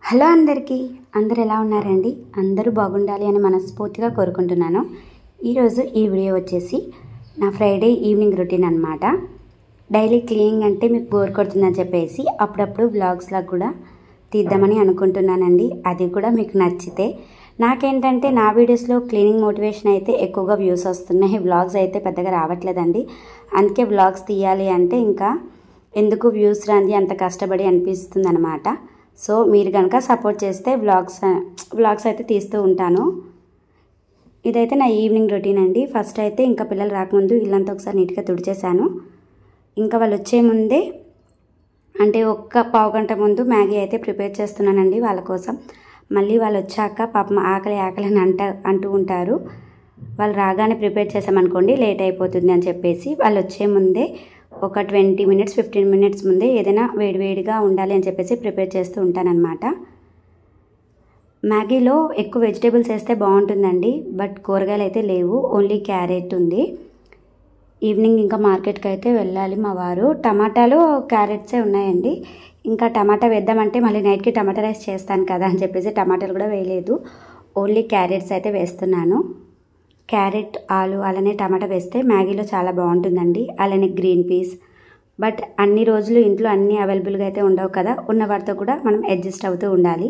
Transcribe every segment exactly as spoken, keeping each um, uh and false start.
Hello అందరికీ, అందరు ఎలా ఉన్నారండి? అందరూ బాగుండాలి అని మనస్ఫూర్తిగా కోరుకుంటున్నాను. ఈరోజు ఈ వీడియో వచ్చేసి నా ఫ్రైడే ఈవినింగ్ రొటీన్ అనమాట. డైలీ క్లీనింగ్ అంటే మీకు బోర్ కొడుతుందని చెప్పేసి అప్పుడప్పుడు వ్లాగ్స్లా కూడా తీద్దామని అనుకుంటున్నానండి. అది కూడా మీకు నచ్చితే. నాకేంటంటే నా వీడియోస్లో క్లీనింగ్ మోటివేషన్ అయితే ఎక్కువగా వ్యూస్ వస్తున్నాయి, వ్లాగ్స్ అయితే పెద్దగా రావట్లేదండి. అందుకే వ్లాగ్స్ తీయాలి అంటే ఇంకా ఎందుకు వ్యూస్ రాంది అంత కష్టపడి అనిపిస్తుంది అనమాట. సో మీరు కనుక సపోర్ట్ చేస్తే వ్లాగ్స్ వ్లాగ్స్ అయితే తీస్తూ ఉంటాను. ఇదైతే నా ఈవినింగ్ రొటీన్ అండి. ఫస్ట్ అయితే ఇంకా పిల్లలు రాకముందు ఇల్లంతా ఒకసారి నీట్గా తుడిచేశాను. ఇంకా వాళ్ళు వచ్చే ముందే అంటే ఒక్క పావు గంట ముందు మ్యాగీ అయితే ప్రిపేర్ చేస్తున్నానండి వాళ్ళ కోసం. మళ్ళీ వాళ్ళు వచ్చాక పాపం ఆకలి ఆకలి అని అంట అంటూ ఉంటారు. వాళ్ళు రాగానే ప్రిపేర్ చేసామనుకోండి లేట్ అయిపోతుంది అని చెప్పేసి వాళ్ళు వచ్చే ముందే ఒక ట్వంటీ మినిట్స్ ఫిఫ్టీన్ మినిట్స్ ముందే ఏదైనా వేడివేడిగా ఉండాలి అని చెప్పేసి ప్రిపేర్ చేస్తూ ఉంటానన్నమాట. మ్యాగీలో ఎక్కువ వెజిటేబుల్స్ వేస్తే బాగుంటుందండి, బట్ కూరగాయలు అయితే లేవు, ఓన్లీ క్యారెట్ ఉంది. ఈవినింగ్ ఇంకా మార్కెట్కి అయితే వెళ్ళాలి మా వారు. టమాటాలు క్యారెట్సే ఉన్నాయండి. ఇంకా టమాటా వేద్దామంటే మళ్ళీ నైట్కి టమాటా రైస్ చేస్తాను కదా అని చెప్పేసి టమాటాలు కూడా వేయలేదు, ఓన్లీ క్యారెట్స్ అయితే వేస్తున్నాను. క్యారెట్, ఆలు అలానే టమాటా వేస్తే మ్యాగీలో చాలా బాగుంటుందండి. అలానే గ్రీన్ పీస్. బట్ అన్ని రోజులు ఇంట్లో అన్నీ అవైలబుల్గా అయితే ఉండవు కదా, ఉన్న వాటితో కూడా మనం అడ్జస్ట్ అవుతూ ఉండాలి.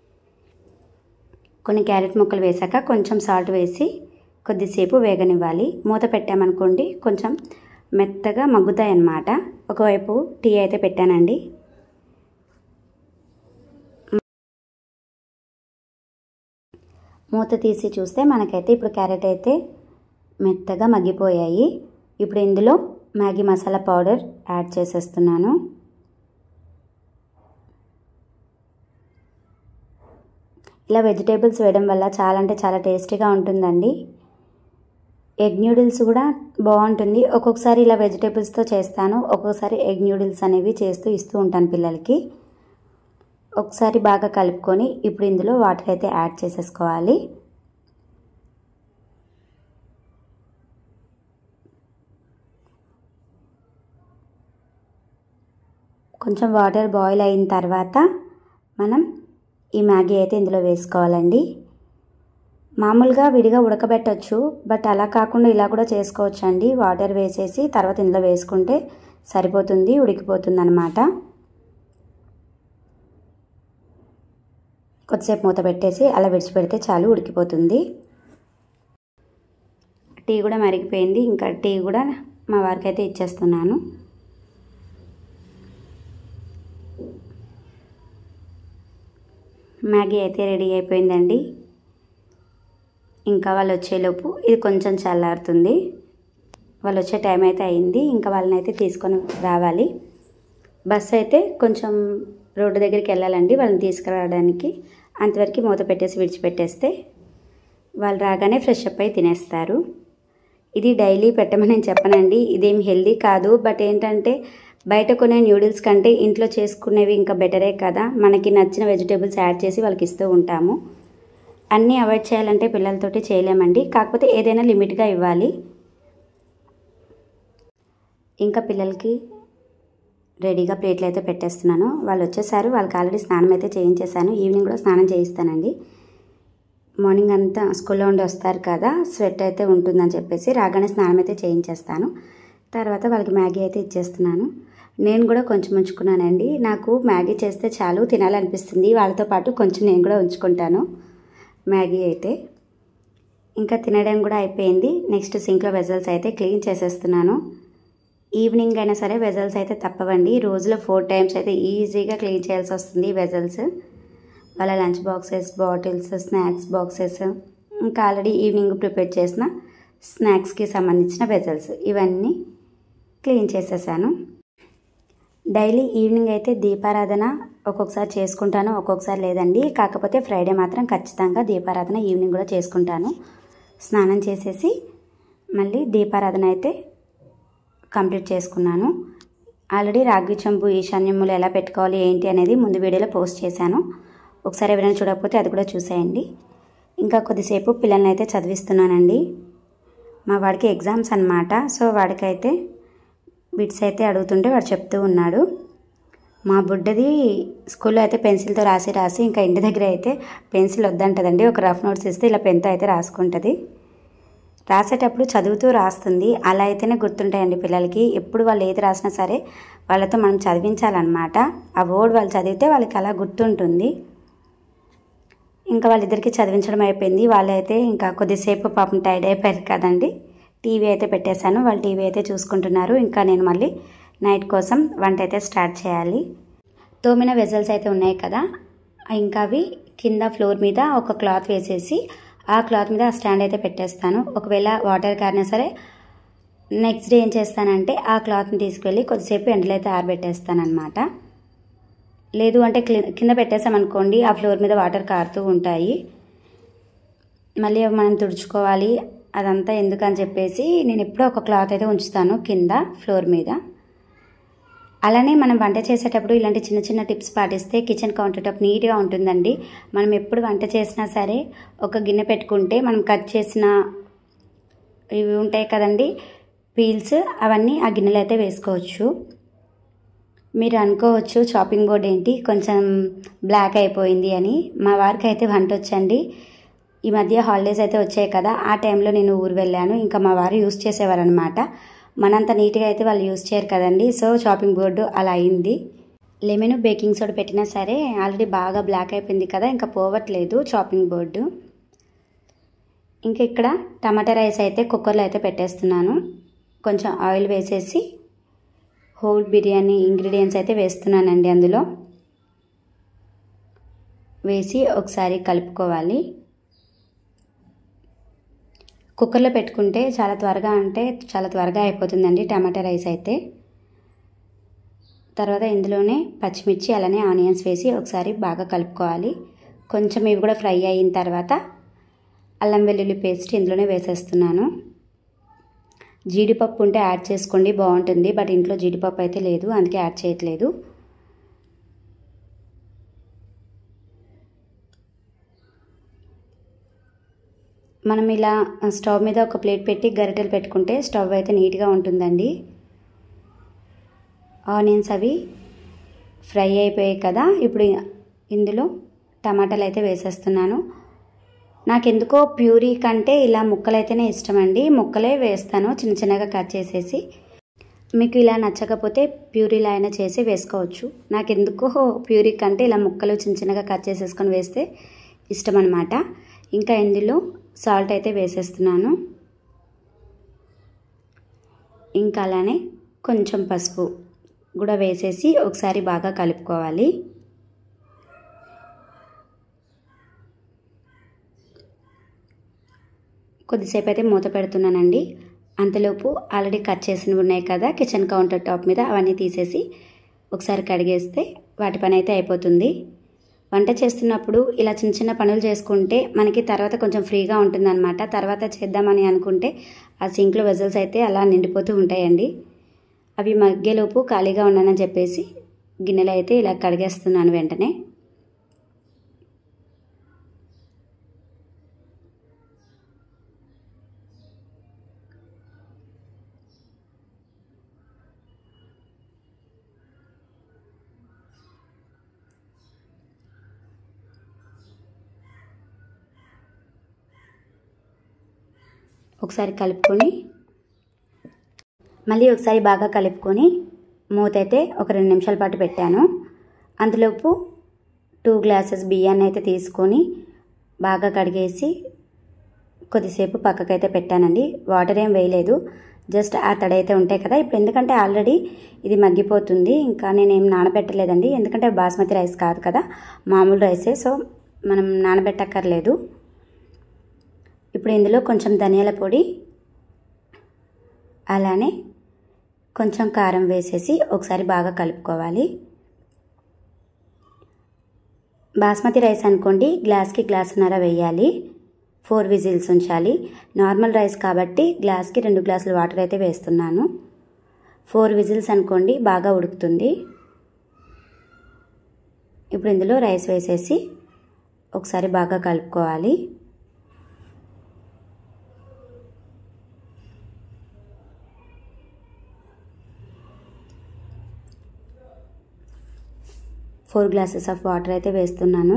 కొన్ని క్యారెట్ ముక్కలు వేసాక కొంచెం సాల్ట్ వేసి కొద్దిసేపు వేగనివ్వాలి. మూత పెట్టామనుకోండి కొంచెం మెత్తగా మగ్గుతాయి అన్నమాట. ఒకవైపు టీ అయితే పెట్టానండి. మూత తీసి చూస్తే మనకైతే ఇప్పుడు క్యారెట్ అయితే మెత్తగా మగ్గిపోయాయి. ఇప్పుడు ఇందులో మ్యాగీ మసాలా పౌడర్ యాడ్ చేసేస్తున్నాను. ఇలా వెజిటేబుల్స్ వేయడం వల్ల చాలా అంటే చాలా టేస్టీగా ఉంటుందండి. ఎగ్ న్యూడిల్స్ కూడా బాగుంటుంది. ఒక్కొక్కసారి ఇలా వెజిటేబుల్స్తో చేస్తాను, ఒక్కొక్కసారి ఎగ్ న్యూడిల్స్ అనేవి చేస్తూ ఇస్తూ ఉంటాను పిల్లలకి. ఒకసారి బాగా కలుపుకొని ఇప్పుడు ఇందులో వాటర్ అయితే యాడ్ చేసేసుకోవాలి. కొంచెం వాటర్ బాయిల్ అయిన తర్వాత మనం ఈ మ్యాగీ అయితే ఇందులో వేసుకోవాలండి. మామూలుగా విడిగా ఉడకబెట్టచ్చు, బట్ అలా కాకుండా ఇలా కూడా చేసుకోవచ్చు అండి. వాటర్ వేసేసి తర్వాత ఇందులో వేసుకుంటే సరిపోతుంది, ఉడికిపోతుంది అన్నమాట. కొద్దిసేపు మూత పెట్టేసి అలా విడిచిపెడితే చాలు, ఉడికిపోతుంది. టీ కూడా మరిగిపోయింది. ఇంకా టీ కూడా మా వారికి అయితే ఇచ్చేస్తున్నాను. మ్యాగీ అయితే రెడీ అయిపోయిందండి. ఇంకా వాళ్ళు వచ్చేలోపు ఇది కొంచెం చల్లారుతుంది. వాళ్ళు వచ్చే టైం అయితే అయింది. ఇంకా వాళ్ళని అయితే తీసుకొని రావాలి. బస్సు అయితే కొంచెం రోడ్డు దగ్గరికి వెళ్ళాలండి వాళ్ళని తీసుకురావడానికి. అంతవరకు మూత పెట్టేసి విడిచిపెట్టేస్తే వాళ్ళు రాగానే ఫ్రెష్ అప్ అయి తినేస్తారు. ఇది డైలీ పెట్టమని నేను చెప్పనండి, ఇదేం హెల్దీ కాదు. బట్ ఏంటంటే బయట కొనే న్యూడిల్స్ కంటే ఇంట్లో చేసుకునేవి ఇంకా బెటరే కదా. మనకి నచ్చిన వెజిటేబుల్స్ యాడ్ చేసి వాళ్ళకి ఇస్తూ ఉంటాము. అన్నీ అవాయిడ్ చేయాలంటే పిల్లలతోటి చేయలేమండి, కాకపోతే ఏదైనా లిమిట్గా ఇవ్వాలి. ఇంకా పిల్లలకి రెడీగా ప్లేట్లు అయితే పెట్టేస్తున్నాను. వాళ్ళు వచ్చేసారు, వాళ్ళకి ఆల్రెడీ స్నానం అయితే చేయించేసాను. ఈవినింగ్ కూడా స్నానం చేయిస్తానండి. మార్నింగ్ అంతా స్కూల్లో ఉండి వస్తారు కదా, స్వెట్ అయితే ఉంటుందని చెప్పేసి రాగానే స్నానం అయితే చేయించేస్తాను. తర్వాత వాళ్ళకి మ్యాగీ అయితే ఇచ్చేస్తున్నాను. నేను కూడా కొంచెం ఉంచుకున్నానండి. నాకు మ్యాగీ చేస్తే చాలు తినాలనిపిస్తుంది, వాళ్ళతో పాటు కొంచెం నేను కూడా ఉంచుకుంటాను మ్యాగీ అయితే. ఇంకా తినడం కూడా అయిపోయింది. నెక్స్ట్ సింక్లో వెజల్స్ అయితే క్లీన్ చేసేస్తున్నాను. ఈవినింగ్ అయినా సరే వెజల్స్ అయితే తప్పవండి. రోజులో ఫోర్ టైమ్స్ అయితే ఈజీగా క్లీన్ చేయాల్సి వస్తుంది వెజల్స్. వాళ్ళ lunch boxes, bottles, snacks boxes, ఇంకా ఆల్రెడీ ఈవినింగ్ ప్రిపేర్ చేసిన స్నాక్స్కి సంబంధించిన వెజల్స్ ఇవన్నీ క్లీన్ చేసేసాను. డైలీ ఈవినింగ్ అయితే దీపారాధన ఒక్కొక్కసారి చేసుకుంటాను, ఒక్కొక్కసారి లేదండి. కాకపోతే ఫ్రైడే మాత్రం ఖచ్చితంగా దీపారాధన ఈవినింగ్ కూడా చేసుకుంటాను. స్నానం చేసేసి మళ్ళీ దీపారాధన అయితే కంప్లీట్ చేసుకున్నాను. ఆల్రెడీ రాగి చెంబు ఈశాన్యములు ఎలా పెట్టుకోవాలి ఏంటి అనేది ముందు వీడియోలో పోస్ట్ చేశాను. ఒకసారి ఎవరైనా చూడకపోతే అది కూడా చూసేయండి. ఇంకా కొద్దిసేపు పిల్లల్ని అయితే చదివిస్తున్నానండి. మా వాడికి ఎగ్జామ్స్ అన్నమాట. సో వాడికైతే బిట్స్ అయితే అడుగుతుంటే వాడు చెప్తూ ఉన్నాడు. మా బుడ్డది స్కూల్లో అయితే పెన్సిల్తో రాసి రాసి ఇంకా ఇంటి దగ్గర అయితే పెన్సిల్ వద్దంటదండి. ఒక రఫ్ నోట్స్ ఇస్తే ఇలా పెన్తో అయితే రాసుకుంటుంది. రాసేటప్పుడు చదువుతూ రాస్తుంది. అలా అయితేనే గుర్తుంటాయండి పిల్లలకి. ఎప్పుడు వాళ్ళు ఏది రాసినా సరే వాళ్ళతో మనం చదివించాలన్నమాట. ఆ వర్డ్ వాళ్ళు చదివితే వాళ్ళకి అలా గుర్తుంటుంది. ఇంకా వాళ్ళిద్దరికీ చదివించడం అయిపోయింది. వాళ్ళైతే ఇంకా కొద్దిసేపు పాపం టైర్డ్ అయిపోయారు కదండి. టీవీ అయితే పెట్టేశాను. వాళ్ళు టీవీ అయితే చూసుకుంటున్నారు. ఇంకా నేను మళ్ళీ నైట్ కోసం వంట అయితే స్టార్ట్ చేయాలి. తోమిన వెజల్స్ అయితే ఉన్నాయి కదా, ఇంకా అవి కింద ఫ్లోర్ మీద ఒక క్లాత్ వేసేసి ఆ క్లాత్ మీద ఆ స్టాండ్ అయితే పెట్టేస్తాను. ఒకవేళ వాటర్ కారినా సరే నెక్స్ట్ డే ఏం చేస్తానంటే ఆ క్లాత్ని తీసుకెళ్ళి కొద్దిసేపు ఎండలో అయితే ఆరబెట్టేస్తాను అనమాట. లేదు అంటే కింద పెట్టేసామనుకోండి ఆ ఫ్లోర్ మీద వాటర్ కారుతూ ఉంటాయి. మళ్ళీ మనం తుడుచుకోవాలి, అదంతా ఎందుకని చెప్పేసి నేను ఎప్పుడూ ఒక క్లాత్ అయితే ఉంచుతాను కింద ఫ్లోర్ మీద. అలానే మనం వంట చేసేటప్పుడు ఇలాంటి చిన్న చిన్న టిప్స్ పాటిస్తే కిచెన్ కౌంటర్ టాప్ నీట్గా ఉంటుందండి. మనం ఎప్పుడు వంట చేసినా సరే ఒక గిన్నె పెట్టుకుంటే మనం కట్ చేసిన ఇవి ఉంటాయి కదండి పీల్స్, అవన్నీ ఆ గిన్నెలో అయితే వేసుకోవచ్చు. మీరు అనుకోవచ్చు చాపింగ్ బోర్డ్ ఏంటి కొంచెం బ్లాక్ అయిపోయింది అని. మా వారికి అయితే వంట వచ్చండి. ఈ మధ్య హాలిడేస్ అయితే వచ్చాయి కదా, ఆ టైంలో నేను ఊరు వెళ్ళాను. ఇంకా మా వారు యూస్ చేసేవారు అనమాట. మనంత నీట్గా అయితే వాళ్ళు యూస్ చేయరు కదండి. సో చాపింగ్ బోర్డు అలా అయింది. లెమన్ బేకింగ్ సోడా పెట్టినా సరే ఆల్రెడీ బాగా బ్లాక్ అయిపోయింది కదా, ఇంకా పోవట్లేదు చాపింగ్ బోర్డు. ఇంకా ఇక్కడ టమాటా రైస్ అయితే కుక్కర్లో అయితే పెట్టేస్తున్నాను. కొంచెం ఆయిల్ వేసేసి హోల్ బిర్యానీ ఇంగ్రీడియంట్స్ అయితే వేస్తున్నానండి. అందులో వేసి ఒకసారి కలుపుకోవాలి. కుక్కర్లో పెట్టుకుంటే చాలా త్వరగా అంటే చాలా త్వరగా అయిపోతుందండి టమాటా రైస్ అయితే. తర్వాత ఇందులోనే పచ్చిమిర్చి అలానే ఆనియన్స్ వేసి ఒకసారి బాగా కలుపుకోవాలి. కొంచెం ఇవి కూడా ఫ్రై అయిన తర్వాత అల్లం వెల్లుల్లి పేస్ట్ ఇందులోనే వేసేస్తున్నాను. జీడిపప్పు ఉంటే యాడ్ చేసుకోండి, బాగుంటుంది. బట్ ఇంట్లో జీడిపప్పు అయితే లేదు, అందుకే యాడ్ చేయట్లేదు. మనం ఇలా స్టవ్ మీద ఒక ప్లేట్ పెట్టి గరిటెలు పెట్టుకుంటే స్టవ్ అయితే నీట్గా ఉంటుందండి. ఆనియన్స్ అవి ఫ్రై అయిపోయాయి కదా, ఇప్పుడు ఇందులో టమాటాలు అయితే వేసేస్తున్నాను. నాకెందుకో ప్యూరీ కంటే ఇలా ముక్కలైతేనే ఇష్టం అండి. ముక్కలే వేస్తాను చిన్న చిన్నగా కట్ చేసేసి. మీకు ఇలా నచ్చకపోతే ప్యూరీలా అయినా చేసి వేసుకోవచ్చు. నాకెందుకో ప్యూరీ కంటే ఇలా ముక్కలు చిన్న చిన్నగా కట్ చేసేసుకొని వేస్తే ఇష్టం అనమాట. ఇంకా ఇందులో సాల్ట్ అయితే వేసేస్తున్నాను. ఇంకా అలానే కొంచెం పసుపు కూడా వేసేసి ఒకసారి బాగా కలుపుకోవాలి. కొద్దిసేపు అయితే మూత పెడుతున్నానండి. అంతలోపు ఆల్రెడీ కట్ చేసినవి ఉన్నాయి కదా కిచెన్ కౌంటర్ టాప్ మీద, అవన్నీ తీసేసి ఒకసారి కడిగేస్తే వాటి పని అయితే అయిపోతుంది. వంట చేస్తున్నప్పుడు ఇలా చిన్న చిన్న పనులు చేసుకుంటే మనకి తర్వాత కొంచెం ఫ్రీగా ఉంటుందన్నమాట. తర్వాత చేద్దామని అనుకుంటే ఆ సింక్లో వెజల్స్ అయితే అలా నిండిపోతూ ఉంటాయండి. అవి మగ్గేలోపు ఖాళీగా ఉన్నానని చెప్పేసి గిన్నెలో అయితే ఇలా కడిగేస్తున్నాను వెంటనే. ఒకసారి కలుపుకొని మళ్ళీ ఒకసారి బాగా కలుపుకొని మూత అయితే ఒక రెండు నిమిషాల పాటు పెట్టాను. అందులోపు టూ గ్లాసెస్ బియ్యాన్ని అయితే తీసుకొని బాగా కడిగేసి కొద్దిసేపు పక్కకైతే పెట్టానండి. వాటర్ ఏం వేయలేదు, జస్ట్ ఆ తడి అయితే ఉంటాయి కదా. ఇప్పుడు ఎందుకంటే ఆల్రెడీ ఇది మగ్గిపోతుంది, ఇంకా నేనేం నానబెట్టలేదండి. ఎందుకంటే బాస్మతి రైస్ కాదు కదా, మామూలు రైసే, సో మనం నానబెట్టక్కర్లేదు. ఇప్పుడు ఇందులో కొంచెం ధనియాల పొడి అలానే కొంచెం కారం వేసేసి ఒకసారి బాగా కలుపుకోవాలి. బాస్మతి రైస్ అనుకోండి గ్లాస్కి గ్లాసున్నర వేయాలి, ఫోర్ విజిల్స్ ఉంచాలి. నార్మల్ రైస్ కాబట్టి గ్లాస్కి రెండు గ్లాసులు వాటర్ అయితే వేస్తున్నాను. ఫోర్ విజిల్స్ అనుకోండి బాగా ఉడుకుతుంది. ఇప్పుడు ఇందులో రైస్ వేసేసి ఒకసారి బాగా కలుపుకోవాలి. ఫోర్ గ్లాసెస్ ఆఫ్ వాటర్ అయితే వేస్తున్నాను.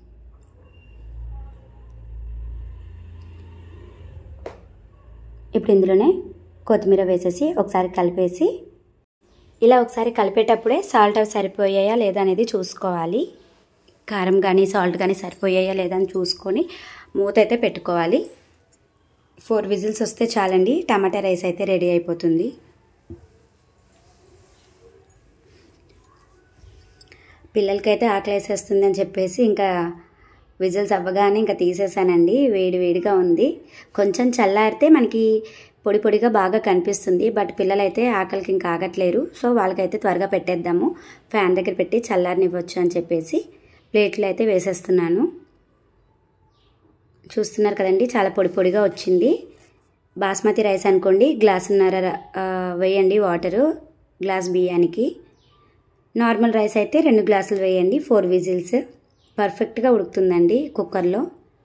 ఇప్పుడు ఇందులోనే కొత్తిమీర వేసేసి ఒకసారి కలిపేసి, ఇలా ఒకసారి కలిపేటప్పుడే సాల్ట్ అవి సరిపోయాయా లేదా అనేది చూసుకోవాలి. కారం కానీ సాల్ట్ కానీ సరిపోయాయా లేదా అని చూసుకొని మూత అయితే పెట్టుకోవాలి. ఫోర్ విజిల్స్ వస్తే చాలండి, టమాటా రైస్ అయితే రెడీ అయిపోతుంది. పిల్లలకైతే ఆకలి వేసేస్తుంది అని చెప్పేసి ఇంకా విజిల్స్ అవ్వగానే ఇంకా తీసేసానండి. వేడి వేడిగా ఉంది. కొంచెం చల్లారితే మనకి పొడి పొడిగా బాగా కనిపిస్తుంది. బట్ పిల్లలైతే ఆకలికి ఇంకా ఆగట్లేరు. సో వాళ్ళకైతే త్వరగా పెట్టేద్దాము, ఫ్యాన్ దగ్గర పెట్టి చల్లారనివ్వచ్చు అని చెప్పేసి ప్లేట్లు అయితే వేసేస్తున్నాను. చూస్తున్నారు కదండి, చాలా పొడి పొడిగా వచ్చింది. బాస్మతి రైస్ అనుకోండి గ్లాసున్నర వేయండి వాటరు గ్లాస్ బియ్యానికి. నార్మల్ రైస్ అయితే రెండు గ్లాసులు వేయండి. ఫోర్ విజిల్స్ పర్ఫెక్ట్గా ఉడుకుతుందండి కుక్కర్లో.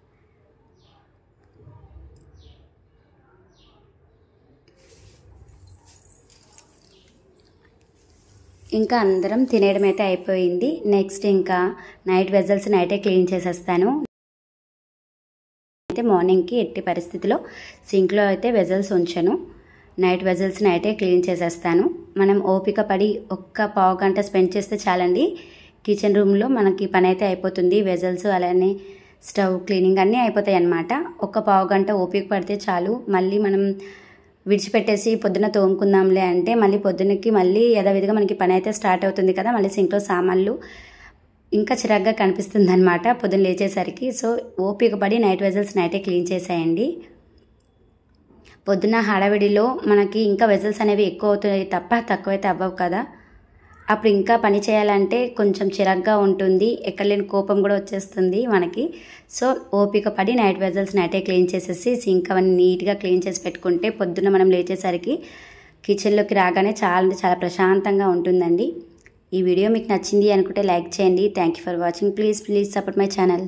ఇంకా అందరం తినేయడం అయితే అయిపోయింది. నెక్స్ట్ ఇంకా నైట్ వెజల్స్ నైటే క్లీన్ చేసేస్తాను. అయితే మార్నింగ్కి ఎట్టి పరిస్థితిలో సింక్లో అయితే వెజల్స్ ఉంచను. నైట్ వెజల్స్ నైటే క్లీన్ చేసేస్తాను. మనం ఓపిక పడి ఒక్క పావు గంట స్పెండ్ చేస్తే చాలండి, కిచెన్ రూమ్లో మనకి పని అయితే అయిపోతుంది. వెజల్స్ అలానే స్టవ్ క్లీనింగ్ అన్నీ అయిపోతాయి అన్నమాట. ఒక్క పావు గంట ఓపిక పడితే చాలు. మళ్ళీ మనం విడిచిపెట్టేసి పొద్దున తోముకుందాంలే అంటే మళ్ళీ పొద్దునకి మళ్ళీ యథావిధిగా మనకి పని అయితే స్టార్ట్ అవుతుంది కదా. మళ్ళీ సింక్లో సామాన్లు ఇంకా చిరాగ్గా కనిపిస్తుంది అనమాట పొద్దున్న లేచేసరికి. సో ఓపిక పడి నైట్ వెజల్స్ నైటే క్లీన్ చేసేయండి. పొద్దున్న హడావిడిలో మనకి ఇంకా వెజల్స్ అనేవి ఎక్కువ అవుతాయి తప్ప తక్కువైతే అవ్వవు కదా. అప్పుడు ఇంకా పని చేయాలంటే కొంచెం చిరాగ్గా ఉంటుంది, ఎక్కడలేని కోపం కూడా వచ్చేస్తుంది మనకి. సో ఓపిక పడి నైట్ వెజల్స్ నైటే క్లీన్ చేసేసి సింక్ అవన్నీ నీట్గా క్లీన్ చేసి పెట్టుకుంటే పొద్దున్న మనం లేచేసరికి కిచెన్లోకి రాగానే చాలా అంటే చాలా ప్రశాంతంగా ఉంటుందండి. ఈ వీడియో మీకు నచ్చింది అనుకుంటే లైక్ చేయండి. Thank you for watching. Please please support my channel.